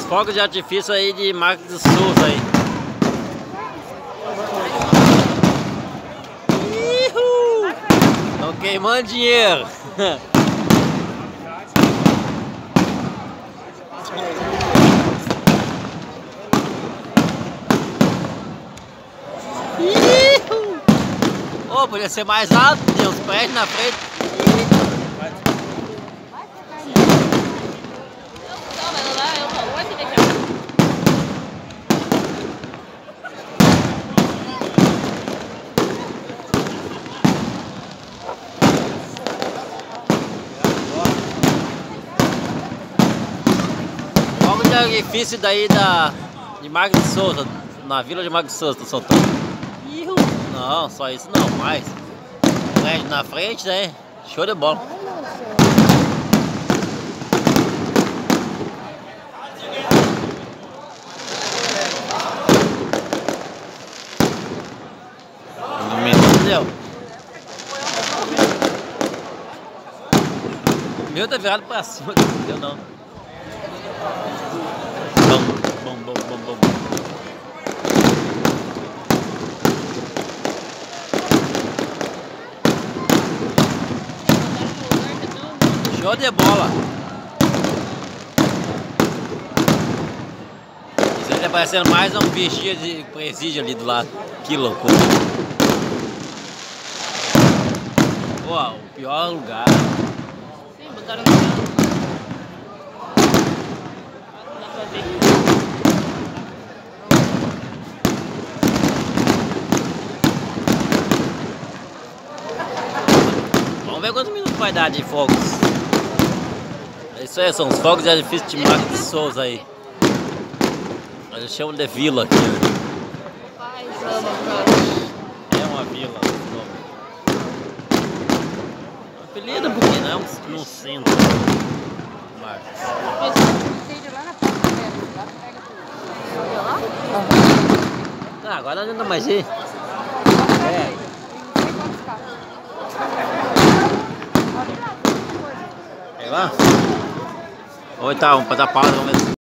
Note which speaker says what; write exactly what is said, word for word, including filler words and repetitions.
Speaker 1: fogos de artifício aí de Marcos de Souza aí. Estão queimando dinheiro. Ô, oh, podia ser mais alto, tem uns prédios na frente. Fogo de artifício daí da, de Marcos de Souza, na vila de Marcos de Souza, tá soltando. Não, só isso não, mais prédio na frente, né? Show de bola. Entendeu? O meu tá virado pra cima, não entendeu não. Bom, bom, bom, bom, bom. Show de bola. Isso aí tá parecendo mais um vigia de presídio ali do lado. Que loucura. Pô, o pior lugar.
Speaker 2: Sim, botaram no carro. Não dá pra ver.
Speaker 1: Vamos ver quantos minutos vai dar de fogos. É isso aí, são os fogos de artifício de Marcos de Souza aí. Eles chamam de vila aqui, né? É uma vila. Apelido porque não é um, no centro. Marcos. Ah, agora não anda mais ir. É. Sei lá. Ou então, vamos fazer a pausa, vamos ver.